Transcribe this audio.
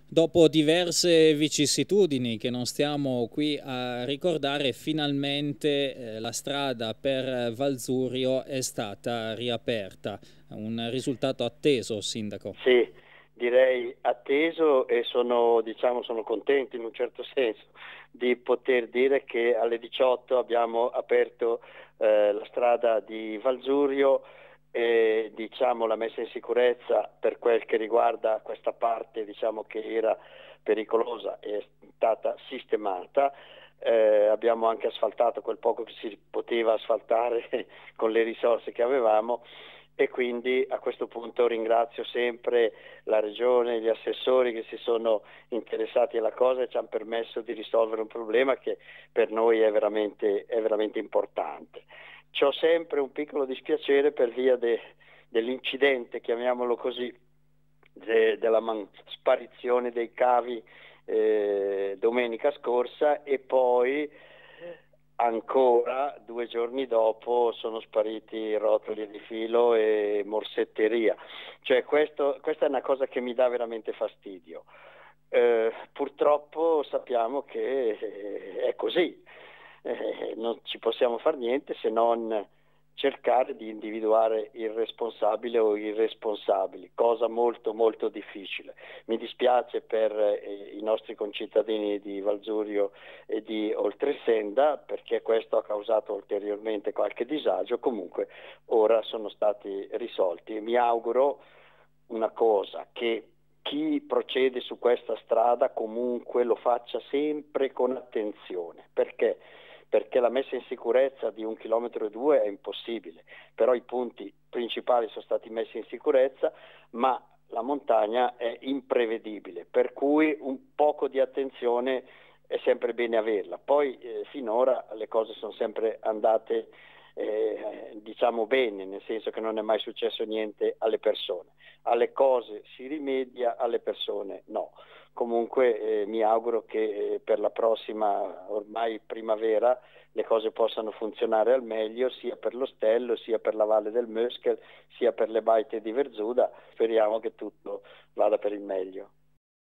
Dopo diverse vicissitudini che non stiamo qui a ricordare, finalmente la strada per Valzurio è stata riaperta. Un risultato atteso, Sindaco. Sì, direi atteso e sono contento in un certo senso di poter dire che alle 18 abbiamo aperto la strada di Valzurio e la messa in sicurezza per quel che riguarda questa parte che era pericolosa è stata sistemata. Abbiamo anche asfaltato quel poco che si poteva asfaltare con le risorse che avevamo e quindi a questo punto ringrazio sempre la Regione, gli assessori che si sono interessati alla cosa e ci hanno permesso di risolvere un problema che per noi è veramente importante. C'ho sempre un piccolo dispiacere per via dell'incidente, chiamiamolo così, della sparizione dei cavi domenica scorsa e poi ancora 2 giorni dopo sono spariti rotoli di filo e morsetteria. Cioè questa è una cosa che mi dà veramente fastidio. Purtroppo sappiamo che è così, non ci possiamo fare niente se non cercare di individuare il responsabile o i responsabili, cosa molto molto difficile. Mi dispiace per i nostri concittadini di Valzurio e di Oltresenda perché questo ha causato ulteriormente qualche disagio, comunque ora sono stati risolti e mi auguro una cosa, che chi procede su questa strada comunque lo faccia sempre con attenzione. Perché? Perché la messa in sicurezza di 1,2 km è impossibile, però i punti principali sono stati messi in sicurezza, ma la montagna è imprevedibile, per cui un poco di attenzione è sempre bene averla. Poi finora le cose sono sempre andate bene, nel senso che non è mai successo niente alle persone. Alle cose si rimedia, alle persone no. Comunque mi auguro che per la prossima ormai primavera le cose possano funzionare al meglio sia per l'Ostello, sia per la Valle del Möskel, sia per le baite di Verzuda. Speriamo che tutto vada per il meglio.